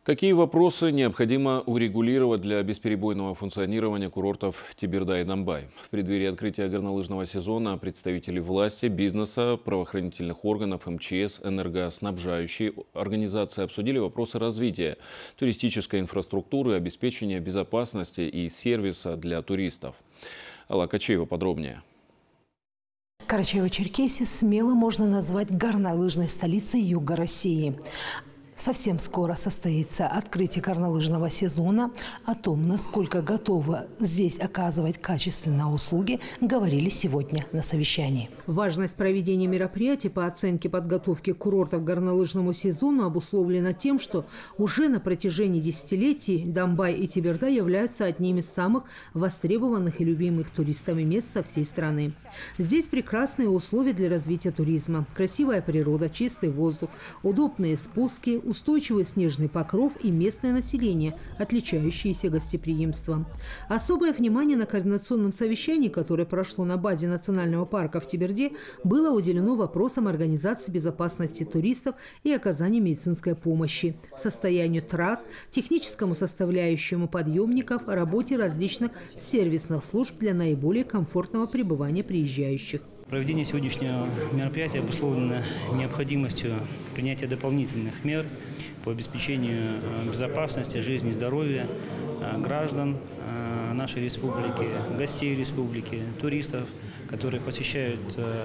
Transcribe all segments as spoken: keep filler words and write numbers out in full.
Какие вопросы необходимо урегулировать для бесперебойного функционирования курортов Теберда и Домбай? В преддверии открытия горнолыжного сезона представители власти, бизнеса, правоохранительных органов, эм че эс, энергоснабжающие организации обсудили вопросы развития туристической инфраструктуры, обеспечения безопасности и сервиса для туристов. Алла Качеева подробнее. Карачаево-Черкесию смело можно назвать горнолыжной столицей юга России. Совсем скоро состоится открытие горнолыжного сезона. О том, насколько готовы здесь оказывать качественные услуги, говорили сегодня на совещании. Важность проведения мероприятий по оценке подготовки курортов к горнолыжному сезону обусловлена тем, что уже на протяжении десятилетий Домбай и Теберда являются одними из самых востребованных и любимых туристами мест со всей страны. Здесь прекрасные условия для развития туризма, красивая природа, чистый воздух, удобные спуски, устойчивый снежный покров и местное население, отличающееся гостеприимством. Особое внимание на координационном совещании, которое прошло на базе национального парка в Теберде, было уделено вопросам организации безопасности туристов и оказания медицинской помощи, состоянию трасс, техническому составляющему подъемников, работе различных сервисных служб для наиболее комфортного пребывания приезжающих. Проведение сегодняшнего мероприятия обусловлено необходимостью принятия дополнительных мер по обеспечению безопасности, жизни и здоровья граждан нашей республики, гостей республики, туристов, которые посещают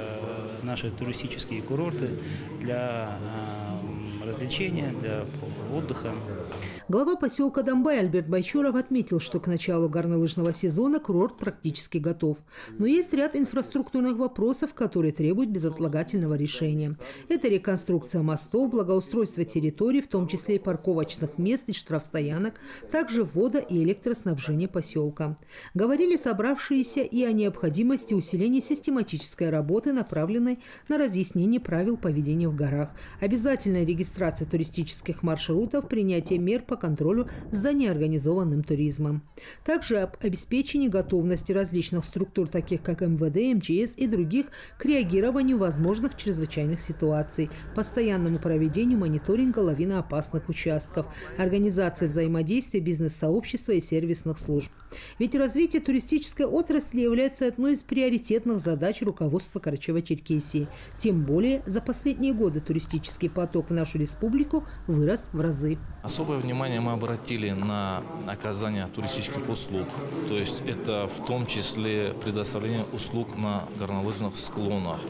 наши туристические курорты для развлечения, для отдыха. Глава поселка Домбай Альберт Байчуров отметил, что к началу горнолыжного сезона курорт практически готов. Но есть ряд инфраструктурных вопросов, которые требуют безотлагательного решения. Это реконструкция мостов, благоустройство территорий, в том числе и парковочных мест и штрафстоянок, также вода и электроснабжение поселка. Говорили собравшиеся и о необходимости усиления систематической работы, направленной на разъяснение правил поведения в горах, обязательная регистрация туристических маршрутов, принятие мер по контролю за неорганизованным туризмом. Также об обеспечении готовности различных структур, таких как эм вэ дэ, эм че эс и других, к реагированию возможных чрезвычайных ситуаций, постоянному проведению мониторинга лавиноопасных участков, организации взаимодействия бизнес-сообщества и сервисных служб. Ведь развитие туристической отрасли является одной из приоритетных задач руководства Карачаево-Черкесии. Тем более за последние годы туристический поток в нашу республику вырос в разы. Особое внимание мы обратили на оказание туристических услуг. То есть это в том числе предоставление услуг на горнолыжных склонах.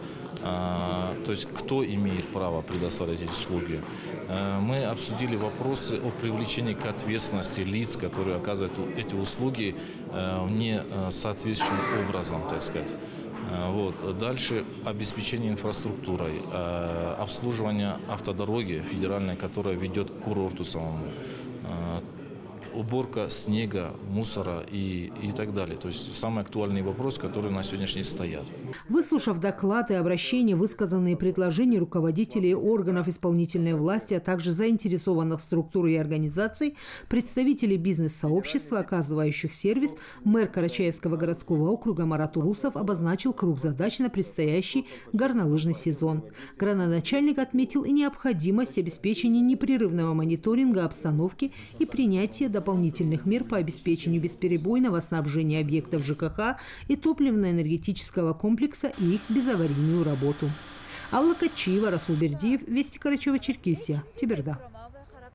То есть кто имеет право предоставлять эти услуги. Мы обсудили вопросы о привлечении к ответственности лиц, которые оказывают эти услуги не соответствующим образом, так сказать. Вот. Дальше обеспечение инфраструктурой, обслуживание автодороги федеральной, которая ведет к курорту самому, уборка снега, мусора и, и так далее. То есть самый актуальный вопрос, который на сегодняшний день стоят. Выслушав доклады, обращения, высказанные предложения руководителей органов исполнительной власти, а также заинтересованных структур и организаций, представителей бизнес-сообщества, оказывающих сервис, мэр Карачаевского городского округа Марат Урусов обозначил круг задач на предстоящий горнолыжный сезон. Градоначальник отметил и необходимость обеспечения непрерывного мониторинга обстановки и принятия дополнительных мер по обеспечению бесперебойного снабжения объектов жэ ка ха и топливно-энергетического комплекса и их безаварийную работу. Алла Качеева, Расул Бердиев, Вести Карачаево-Черкесия, Теберда.